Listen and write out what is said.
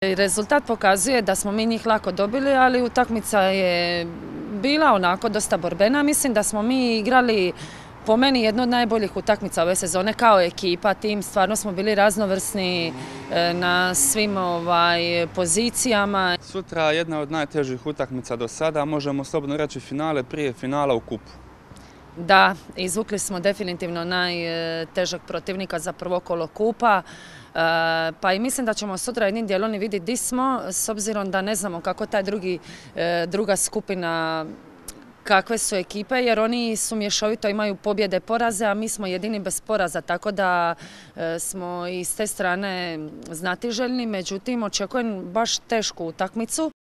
Rezultat pokazuje da smo mi njih lako dobili, ali utakmica je bila onako dosta borbena. Mislim da smo mi igrali po meni jednu od najboljih utakmica ove sezone kao ekipa, tim. Stvarno smo bili raznovrsni na svim pozicijama. Sutra jedna od najtežih utakmica do sada, možemo slobodno reći finale prije finala u kupu. Da, izvukli smo definitivno najtežeg protivnika za prvo kolo kupa. Pa i mislim da ćemo sutra jednim dijelom i vidjeti di smo, s obzirom da ne znamo kako taj druga skupina, kakve su ekipe, jer oni su mješovito, imaju pobjede, poraze, a mi smo jedini bez poraza, tako da smo i s te strane znatiželjni. Međutim, očekujem baš tešku utakmicu.